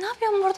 ne yapıyorsun burada?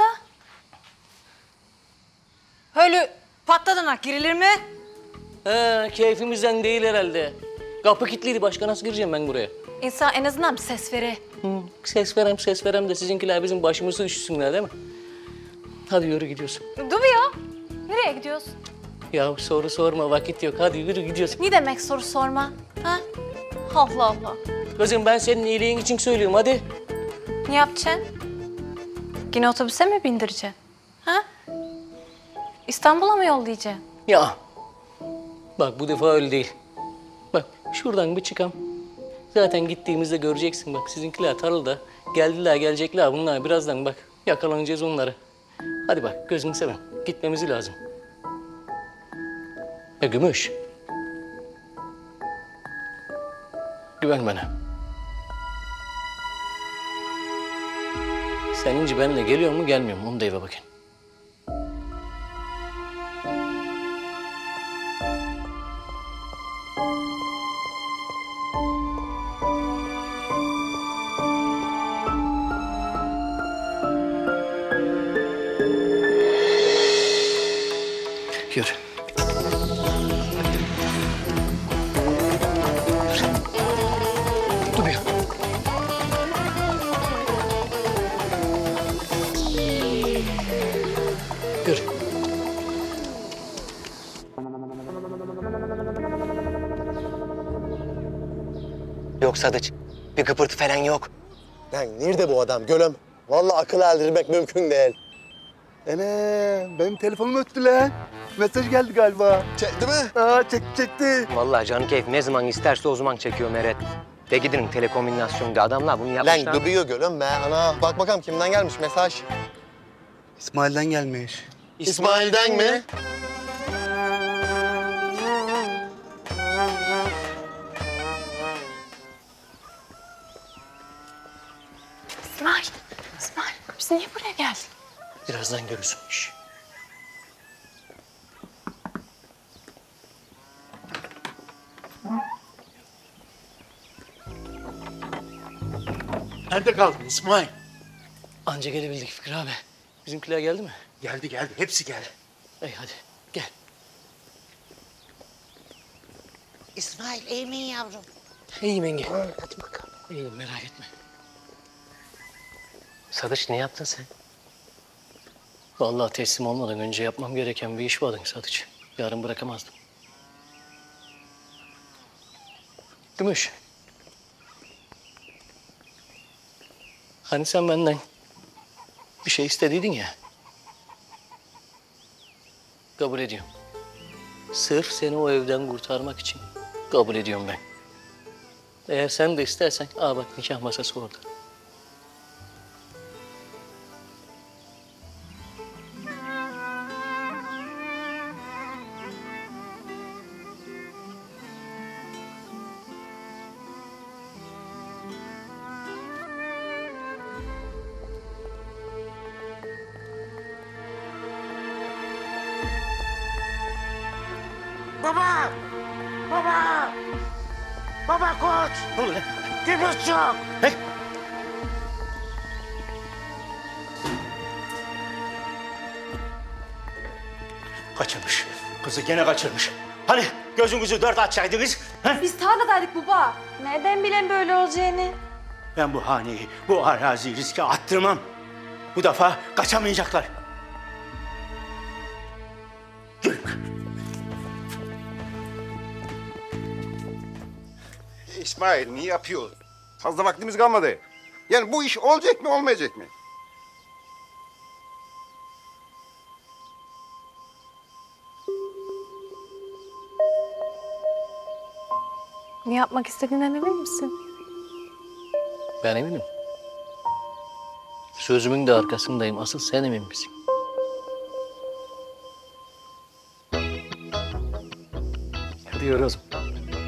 Öyle patladığına girilir mi? He, keyfimizden değil herhalde. Kapı kilitliydi. Başka nasıl gireceğim ben buraya? İnsan en azından bir ses verir. Ses verem de sizinkiler bizim başımızı üşüsünler değil mi? Hadi yürü gidiyorsun. Dur bir ya. Nereye gidiyorsun? Ya soru sorma, vakit yok. Hadi yürü gidiyorsun. Ne demek soru sorma? Ha? Allah Allah. Kızım ben senin iyiliğin için söylüyorum hadi. Ne yapacaksın? Yine otobüse mi bindireceksin? Ha? İstanbul'a mı yollayacaksın? Ya bak bu defa öyle değil. Bak şuradan bir çıkam. Zaten gittiğimizde göreceksin bak sizinkiler tarlada. Gelecekler bunlar birazdan bak yakalanacağız onları. Hadi bak gözünü seveyim gitmemiz lazım. Ya Gümüş. Güven bana. Sen ince benimle geliyor mu gelmiyor mu onu da eve bakın. Yürü. Dur bir. Yürü. Yok Sadıç, bir kıpırtı falan yok. Lan nerede bu adam gölüm? Vallahi akıl erdirmek mümkün değil. Benim telefonum öttü lan. Mesaj geldi galiba. Çekti mi? Çekti. Vallahi canı keyif ne zaman isterse o zaman çekiyor Meret. De gidin telekomünikasyonda adamlar bunu yapmışlar. Lan duruyor gölüm be ana. Bak bakalım kimden gelmiş mesaj. İsmail'den gelmiş. İsmail'den mi? İsmail, biz niye buraya geldik? Birazdan görürsün. Şş. Nerede kaldın İsmail? Anca gelebildik Fikri abi. Bizimkiler geldi mi? Geldi, hepsi geldi. İyi hadi gel. İsmail iyi misin yavrum? İyiyim yenge. Hadi bakalım. İyiyim merak etme. Sadıç ne yaptın sen? Vallahi teslim olmadan önce yapmam gereken bir iş vardı Sadıç. Yarın bırakamazdım. Gümüş. Hani sen benden bir şey istediydin ya. Kabul ediyorum. Sırf seni o evden kurtarmak için kabul ediyorum ben. Eğer sen de istersen, bak nikah masası orada. Baba! Baba! Baba koç! Ne oluyor lan? Gümüş çok! Kaçırmış. Kızı gene kaçırmış. Hani gözünüzü dört açaydınız? He? Biz tarladaydık baba. Nereden bilen böyle olacağını? Ben bu haneyi, bu araziyi riske attırmam. Bu defa kaçamayacaklar. İsmail niye yapıyor? Fazla vaktimiz kalmadı. Yani bu iş olacak mı olmayacak mı? Ne yapmak istediğinden emin misin? Ben eminim. Sözümün de arkasındayım. Asıl sen emin misin? Hadi yürü o zaman.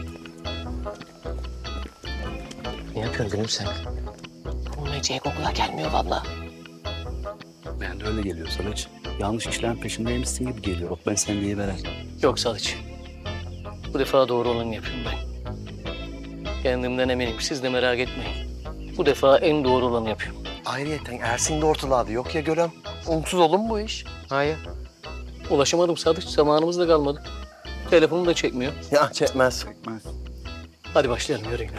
Ne yapıyorsun gülüm sen? Bu Meci'ye okula gelmiyor vallahi. Ben de öyle geliyor Sadıç. Yanlış işlerin peşindeymişsin gibi geliyor. Bak ben seni diye veren. Yok Sadıç. Bu defa doğru olanı yapıyorum ben. Kendimden eminim. Siz de merak etmeyin. Bu defa en doğru olanı yapıyorum. Ayrıyeten Ersin de ortalarda yok ya Gölem. Umutsuz olur mu bu iş? Hayır. Ulaşamadım Sadıç, zamanımız da kalmadı. Telefonum da çekmiyor. Ya çekmez. Hadi başlayalım, yürüyün.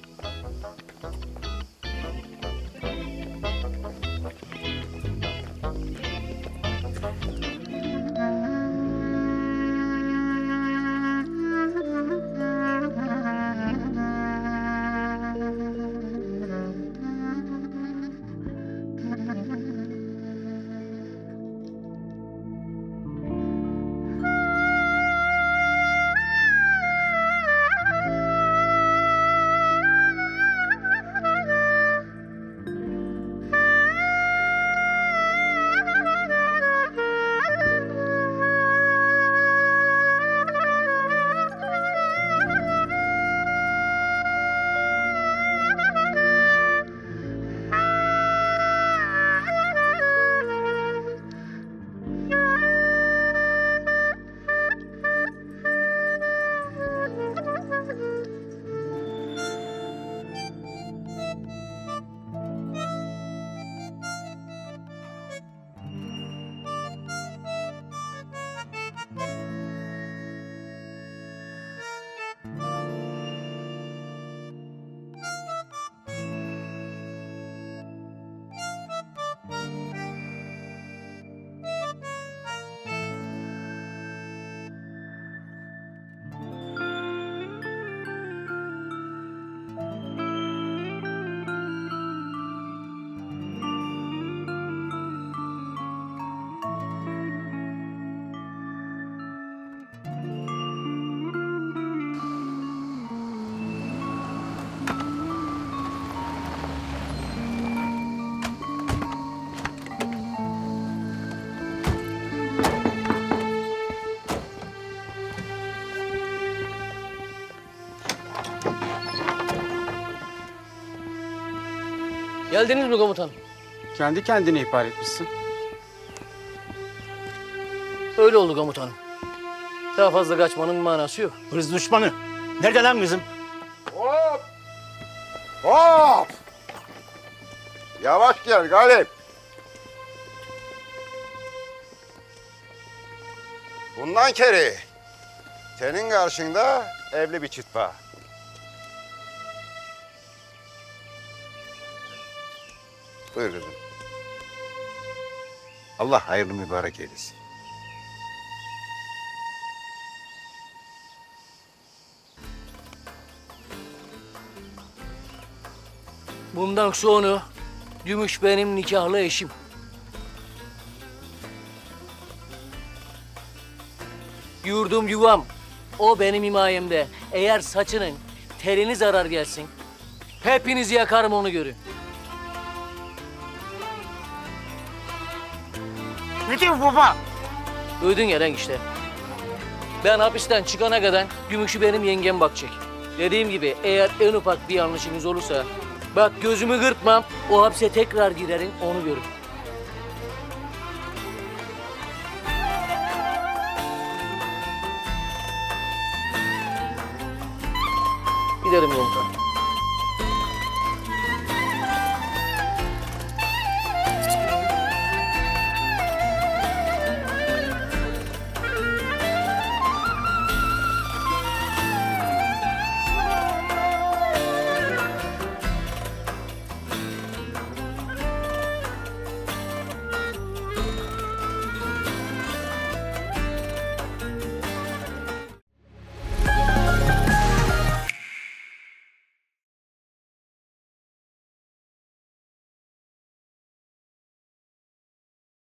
Geldiniz mi komutanım? Kendi kendine ihbar etmişsin. Öyle oldu komutanım. Daha fazla kaçmanın manası yok. Hırs düşmanı. Nerede lan kızım? Hop! Hop! Yavaş gel Galip. Bundan kere senin karşında evli bir çift var. Buyur kızım. Allah hayırlı mübarek eylesin. Bundan sonra Gümüş benim nikahlı eşim. Yurdum yuvam, o benim himayemde. Eğer saçının terini zarar gelsin, hepinizi yakarım, onu görün. Ne diyor baba? Duydun ya lan işte. Ben hapisten çıkana kadar Gümüş'ü benim yengem bakacak. Dediğim gibi eğer en ufak bir yanlışınız olursa, bak gözümü kırpmam, o hapse tekrar girerim, onu görün. Giderim komutanım.